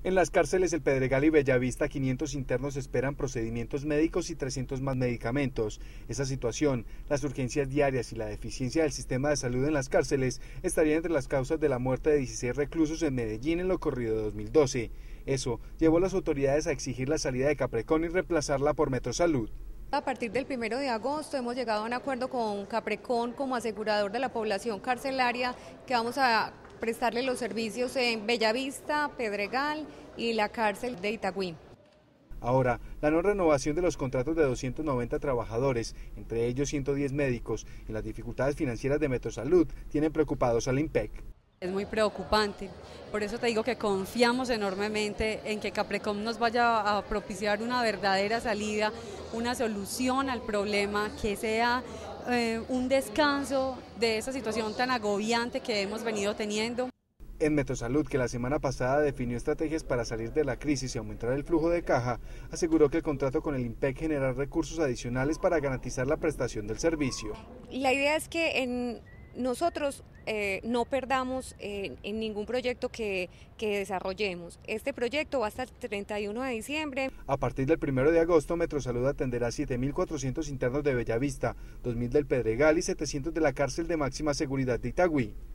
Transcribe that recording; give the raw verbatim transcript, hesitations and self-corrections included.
En las cárceles El Pedregal y Bellavista, quinientos internos esperan procedimientos médicos y trescientos más medicamentos. Esa situación, las urgencias diarias y la deficiencia del sistema de salud en las cárceles estarían entre las causas de la muerte de dieciséis reclusos en Medellín en lo corrido de dos mil doce. Eso llevó a las autoridades a exigir la salida de Caprecon y reemplazarla por Metrosalud. A partir del primero de agosto hemos llegado a un acuerdo con Caprecon como asegurador de la población carcelaria que vamos a prestarle los servicios en Bellavista, Pedregal y la cárcel de Itagüí. Ahora, la no renovación de los contratos de doscientos noventa trabajadores, entre ellos ciento diez médicos, y las dificultades financieras de Metrosalud tienen preocupados al IMPEC. Es muy preocupante, por eso te digo que confiamos enormemente en que Caprecon nos vaya a propiciar una verdadera salida, una solución al problema, que sea eh, un descanso de esa situación tan agobiante que hemos venido teniendo. En Metrosalud, que la semana pasada definió estrategias para salir de la crisis y aumentar el flujo de caja, aseguró que el contrato con el IMPEC generará recursos adicionales para garantizar la prestación del servicio. La idea es que en nosotros eh, no perdamos eh, en ningún proyecto que, que desarrollemos. Este proyecto va hasta el treinta y uno de diciembre. A partir del primero de agosto, Metrosalud atenderá siete mil cuatrocientos internos de Bellavista, dos mil del Pedregal y setecientos de la cárcel de máxima seguridad de Itagüí.